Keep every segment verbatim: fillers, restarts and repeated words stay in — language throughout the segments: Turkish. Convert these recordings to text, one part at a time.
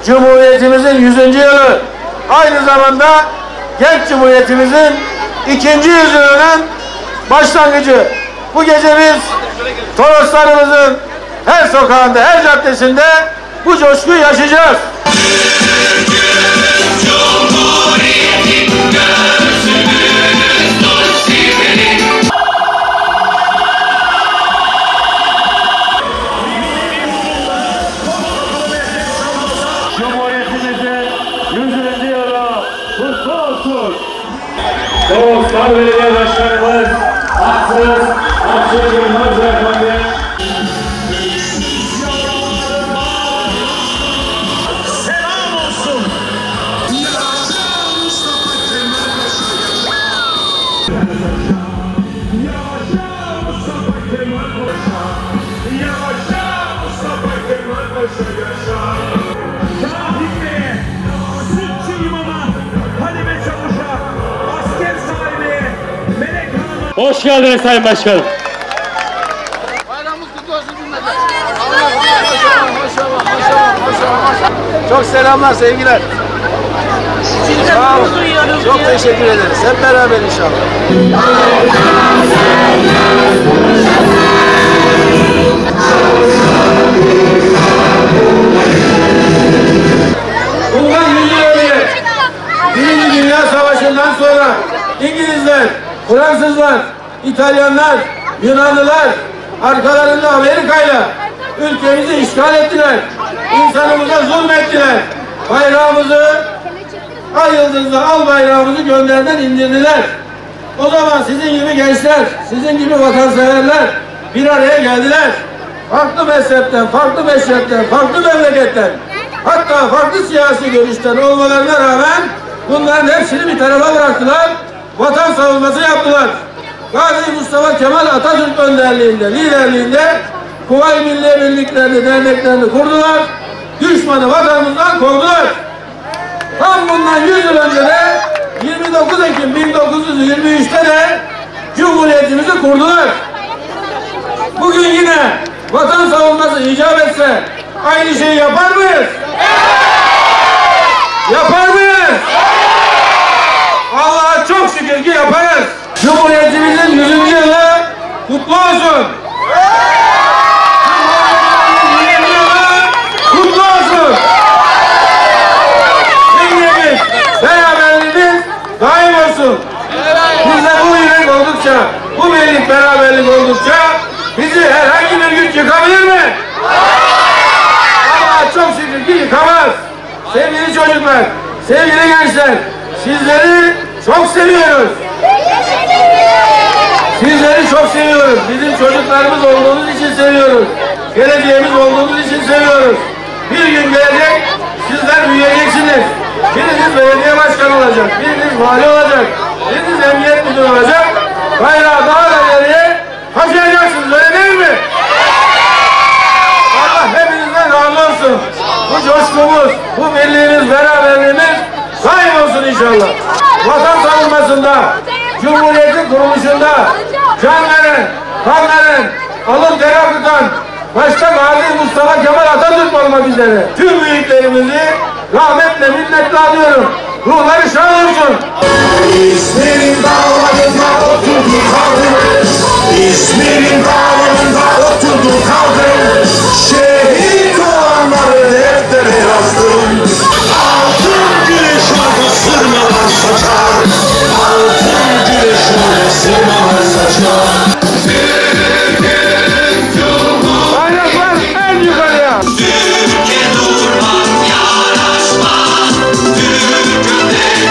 Cumhuriyetimizin yüzüncü yılı, aynı zamanda genç Cumhuriyetimizin ikinci yüzyılının başlangıcı. Bu gece biz Toroslarımızın her sokağında, her caddesinde bu coşkuyu yaşayacağız. Cumhuriyetimizin yüzüncü yılı kutlu olsun. Doğuslar Belediye Başkanımız Aksız Aksız Yılmaz Efendi. Selam olsun. Yaşa Mustafa Kemal Paşa yaşa. Yaşa Mustafa Kemal Paşa. Yaşa Mustafa Kemal Paşa yaşa. Hoş geldiniz Sayın Başkanım. Bayramımız kutlu olsun cümlete. Maşallah, maşallah, maşallah, maşallah. Çok selamlar, sevgiler. Sağ olun. Çok teşekkür ederiz. Hep beraber inşallah. Bundan yüz yıl önce Birinci Dünya Savaşı'ndan sonra İngilizler, Fransızlar, İtalyanlar, Yunanlılar arkalarında Amerika'yla ülkemizi işgal ettiler. İnsanımıza zulmettiler. Bayrağımızı, ay yıldızlı al bayrağımızı gönderden indirdiler. O zaman sizin gibi gençler, sizin gibi vatanseverler bir araya geldiler. Farklı mezhepten, farklı meşrepten, farklı memleketten, hatta farklı siyasi görüşten olmalarına rağmen bunların hepsini bir tarafa bıraktılar. Vatan savunması yaptılar. Gazi Mustafa Kemal Atatürk önderliğinde, liderliğinde Kuvayi Milliye Birliklerini, derneklerini kurdular. Düşmanı vatanımızdan kovdular. Tam bundan yüz yıl önce de yirmi dokuz Ekim bin dokuz yüz yirmi üç'te de Cumhuriyetimizi kurdular. Bugün yine vatan savunması icap etse aynı şeyi yapar mıyız? Yapar mıyız? Allah'a çok şükür ki yaparız. Cumhuriyetimizin yüzüncü yılı kutlu olsun. Cumhuriyetimizin yüzüncü yılı kutlu olsun. Birliğimiz, beraberliğimiz daim olsun. Bizde bu yürek oldukça, bu birlik beraberlik oldukça bizi herhangi bir güç yıkabilir mi? Allah'a çok şükür ki yıkamaz. Sevgili çocuklar, sevgili gençler, sizleri çok seviyoruz. Sizleri çok seviyoruz. Bizim çocuklarımız olduğunuz için seviyoruz. Geleceğimiz olduğunuz için seviyoruz. Bir gün gelecek, sizler büyüyeceksiniz. Biriniz belediye başkanı olacak, biriniz vali olacak, biriniz emniyet müdürü olacak. Bayrağı daha da ileriye taşıyacaksınız, öyle değil mi? Allah hepinizden razı olsun. Bu coşkumuz, bu birliğimiz, beraberliğimiz daim olsun inşallah. Vatan savunmasında, Cumhuriyet'in kuruluşunda can veren, kan veren, alın ter akıtan, başta Gazi Mustafa Kemal Atatürk olmak üzere tüm büyüklerimizi rahmetle, minnetle anıyorum. Ruhları şad olsun. İzmir'in dağlarında oturdu kaldı. İzmir'in dağlarında oturdu kaldı. Şehit olanları deftere yazdım. Altın güneş orada sırmalar saçar. Altın güneş orada sırmalar saçar. Bayraklar en yukarıya. Türkiye durmaz, yanaşmaz. Türkiye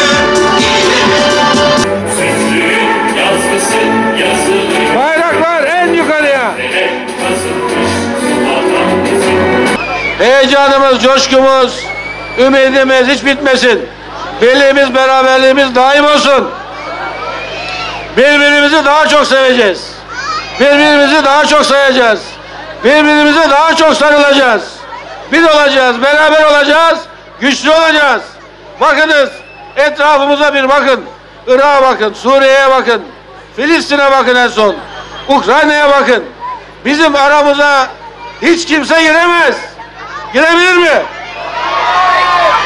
Sizlerin yazgısı yazılı. Bayraklar en yukarıya. Hep kazınmış vatanımızın. Heyecanımız, coşkumuz, ümidimiz hiç bitmesin. Birliğimiz, beraberliğimiz daim olsun. Birbirimizi daha çok seveceğiz. Birbirimizi daha çok sayacağız. Birbirimize daha çok sarılacağız. Bir olacağız, beraber olacağız, güçlü olacağız. Bakınız, etrafımıza bir bakın. Irak'a bakın, Suriye'ye bakın, Filistin'e bakın en son. Ukrayna'ya bakın. Bizim aramıza hiç kimse giremez. Girebilir mi?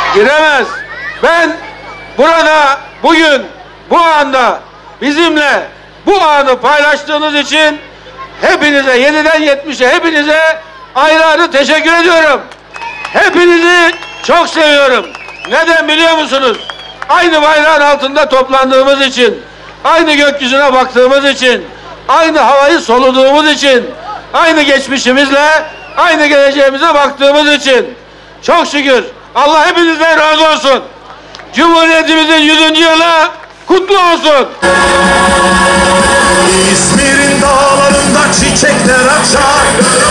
giremez. Ben burada bugün bu anda bizimle bu anı paylaştığınız için hepinize yediden yetmişe hepinize ayrı ayrı teşekkür ediyorum. Hepinizi çok seviyorum. Neden biliyor musunuz? Aynı bayrağın altında toplandığımız için, aynı gökyüzüne baktığımız için, aynı havayı soluduğumuz için, aynı geçmişimizle, aynı geleceğimize baktığımız için. Çok şükür. Allah hepinizden razı olsun. Cumhuriyetimizin yüzüncü yılı kutlu olsun. İzmir'in dağlarında çiçekler açar.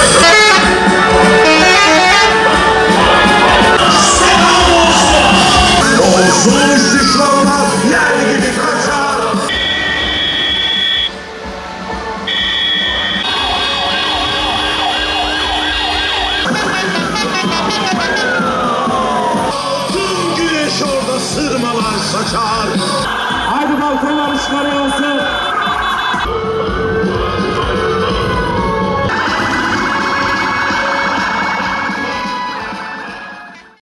Selam olsun. Bozulmuş düşmanlar yer gibi kaçar. Tüm güneş orada sırmalar saçar. Haydi balkonlar ışıkları yansın.